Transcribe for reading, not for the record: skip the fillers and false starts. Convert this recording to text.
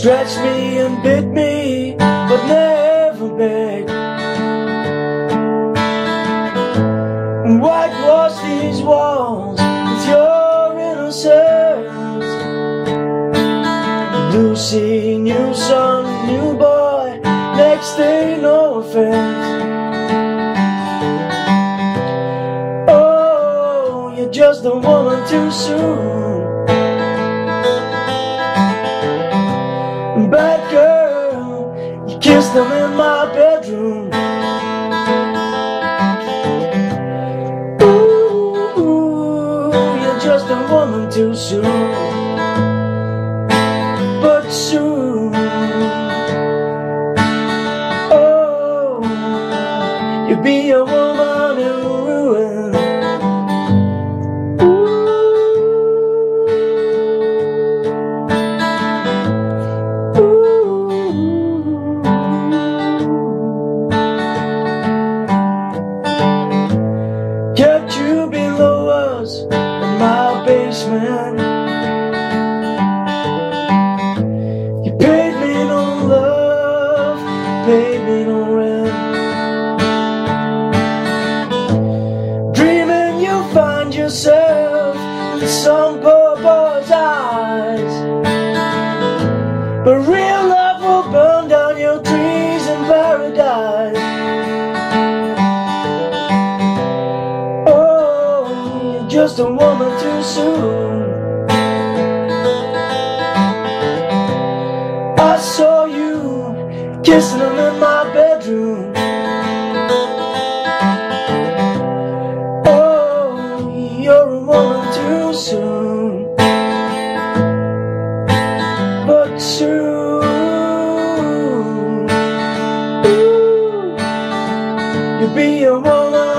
scratched me and bit me, but never begged. Whitewash these walls with your innocence. Lucy, new son, new boy, next day no offense. Oh, you're just a woman too soon. Bad girl, you kissed them in my bedroom. Ooh, you're just a woman too soon. But soon, oh, you'll be a woman in ruin. Kept you below us in my basement. You paid me no love, paid me no rent. Dreaming you'll find yourself in some poor boy's eyes, but real love will burn down your trees in paradise. Just a woman too soon. I saw you kissing him in my bedroom. Oh, you're a woman too soon. But soon, ooh, you'll be a woman